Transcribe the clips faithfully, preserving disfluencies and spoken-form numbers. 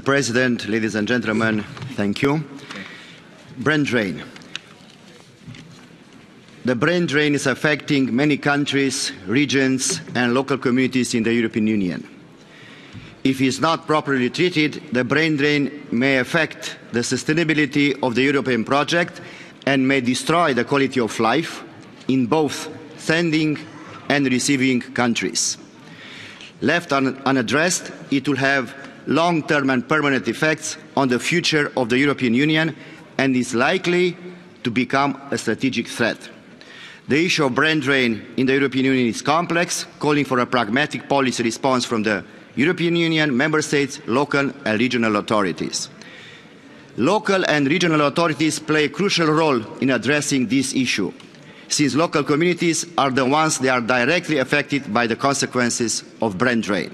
President, ladies and gentlemen, thank you. Brain drain. The brain drain is affecting many countries, regions and local communities in the European Union. If it is not properly treated, the brain drain may affect the sustainability of the European project and may destroy the quality of life in both sending and receiving countries. Left un unaddressed, it will have long-term and permanent effects on the future of the European Union and is likely to become a strategic threat. The issue of brain drain in the European Union is complex, calling for a pragmatic policy response from the European Union, Member States, local and regional authorities. Local and regional authorities play a crucial role in addressing this issue, since local communities are the ones that are directly affected by the consequences of brain drain.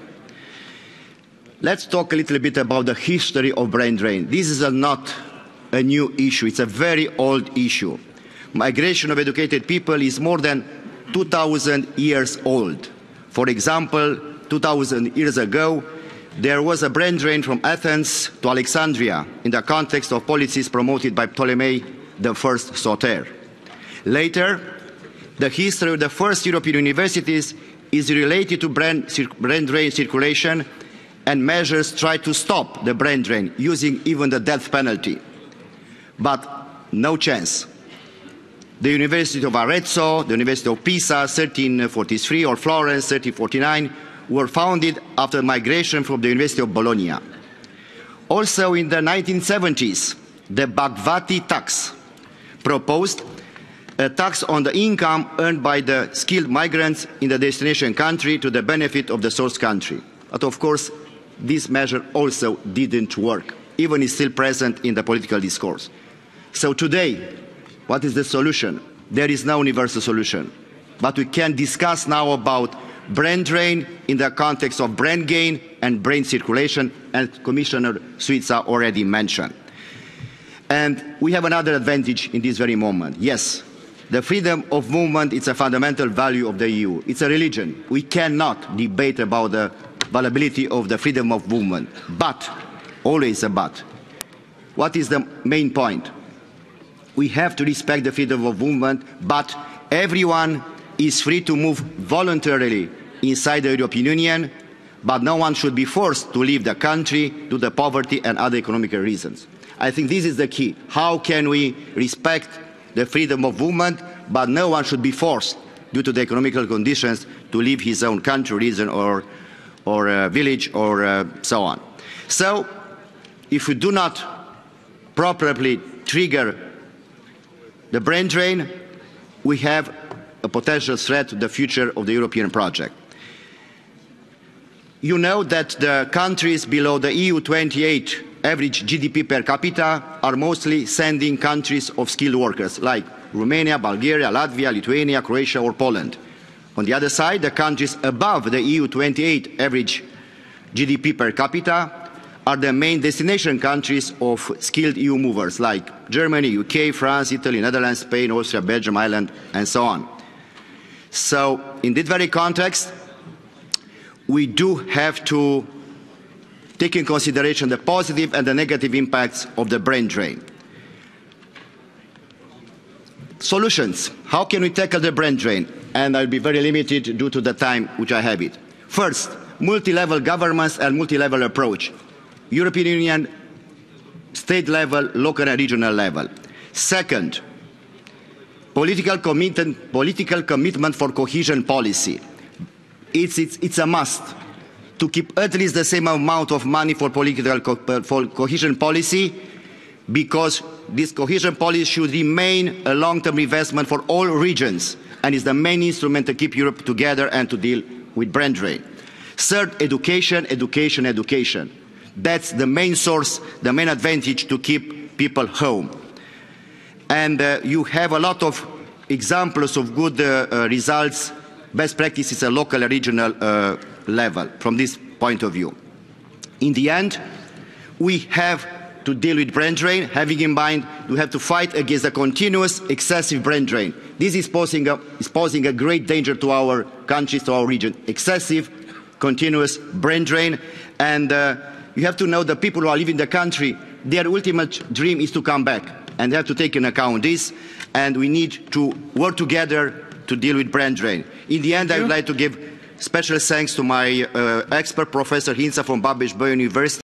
Let's talk a little bit about the history of brain drain. This is a not a new issue, it's a very old issue. Migration of educated people is more than two thousand years old. For example, two thousand years ago, there was a brain drain from Athens to Alexandria in the context of policies promoted by Ptolemy the First Soter. Later, the history of the first European universities is related to brain, brain drain circulation, and measures try to stop the brain drain, using even the death penalty. But no chance. The University of Arezzo, the University of Pisa, thirteen forty-three, or Florence, thirteen forty-nine, were founded after migration from the University of Bologna. Also in the nineteen seventies, the Bhagavati tax proposed a tax on the income earned by the skilled migrants in the destination country to the benefit of the source country. But of course, this measure also didn't work, even is still present in the political discourse. So today, what is the solution? There is no universal solution. But we can discuss now about brain drain in the context of brain gain and brain circulation, as Commissioner Suica already mentioned. And we have another advantage in this very moment. Yes, the freedom of movement is a fundamental value of the E U. It's a religion. We cannot debate about the availability of the freedom of movement. But, always a but, what is the main point? We have to respect the freedom of movement, but everyone is free to move voluntarily inside the European Union, but no one should be forced to leave the country due to poverty and other economic reasons. I think this is the key. How can we respect the freedom of movement, but no one should be forced due to the economical conditions to leave his own country, region, or, or uh, village, or uh, so on. So, if we do not properly trigger the brain drain, we have a potential threat to the future of the European project. You know that the countries below the E U twenty-eight average G D P per capita are mostly sending countries of skilled workers, like Romania, Bulgaria, Latvia, Lithuania, Croatia or Poland. On the other side, the countries above the E U twenty-eight average G D P per capita are the main destination countries of skilled E U movers, like Germany, U K, France, Italy, Netherlands, Spain, Austria, Belgium, Ireland, and so on. So, in this very context, we do have to take in consideration the positive and the negative impacts of the brain drain. Solutions. How can we tackle the brain drain? And I'll be very limited due to the time which I have it. First, multi-level governments and multi-level approach. European Union, state level, local and regional level. Second, political commitment, political commitment for cohesion policy. It's, it's, it's a must to keep at least the same amount of money for political co for cohesion policy, because this cohesion policy should remain a long-term investment for all regions and is the main instrument to keep Europe together and to deal with brain drain. Third, education, education, education. That's the main source, the main advantage to keep people home. And uh, you have a lot of examples of good uh, uh, results, best practices at local and regional uh, level from this point of view. In the end, we have to deal with brain drain, having in mind we have to fight against a continuous excessive brain drain. This is posing a, is posing a great danger to our countries, to our region. Excessive, continuous brain drain, and uh, you have to know the people who are leaving the country, their ultimate dream is to come back, and they have to take into account this, and we need to work together to deal with brain drain. In the end, I would like to give special thanks to my uh, expert, Professor Hinza from Babeș-Bolyai University.